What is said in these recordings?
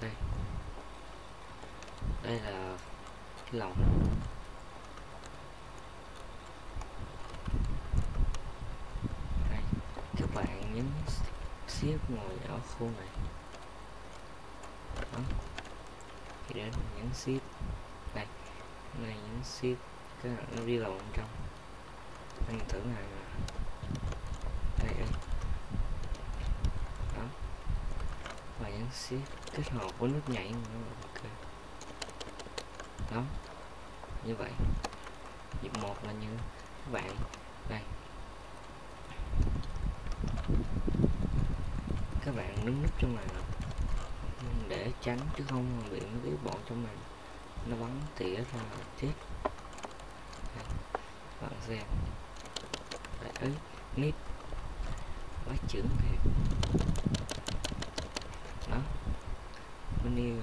Đây, đây là cái lồng. Đây, các bạn nhấn shift ngồi ở khu này. Đó, thì đến nhấn shift đây, này nhấn shift cái nó đi vào bên trong. Anh thử này đây, đây. Đó, và nhấn shift kết hợp với nút nhảy nữa. Ok, đó, như vậy. Việc 1 là như các bạn đây, các bạn đứng nút trong này để tránh chứ không bị mấy cái bọn trong này nó bắn tỉa ra là chết. Đây, bạn xem đấy, nít quá trưởng thiệt. Đó, menu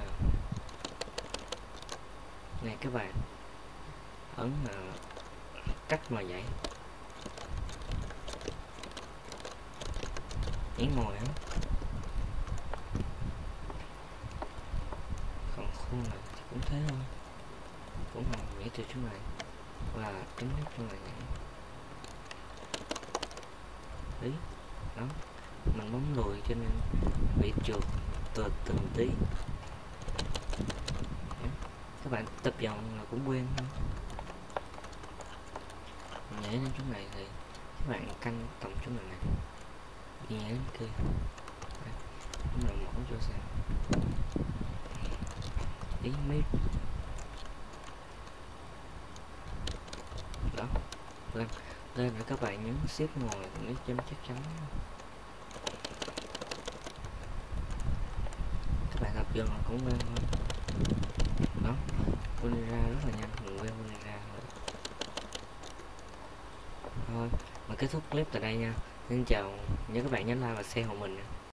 này các bạn ấn là cách mà vậy nhấn ngồi á, còn khu này thì cũng thế thôi, cũng là nhảy từ chỗ này và tính nút trong này nhảy. Đấy, đó, mình bấm lùi cho nên bị trượt từ từng tí. Các bạn tập dần là cũng quen thôi. Nhảy lên chỗ này thì các bạn canh tầm chỗ này này, đi nhảy lên kia. Cũng là mẫu cho xem ý mít. Đó, lên lên để các bạn nhấn shift ngồi để cho nó chắc chắn. Các bạn tập dần là cũng quen thôi. Đó, quên ra rất là nhanh, mình quen quên ra rồi. Thôi, mà kết thúc clip tại đây nha. Xin chào, nhớ các bạn nhấn like và share hộ mình nha.